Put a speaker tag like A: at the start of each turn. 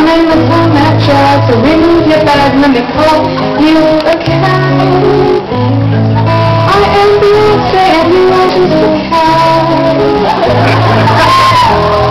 A: name that's on that chart, so remove your bag and let me call you a cab. I am Beyonce and you are just a cab.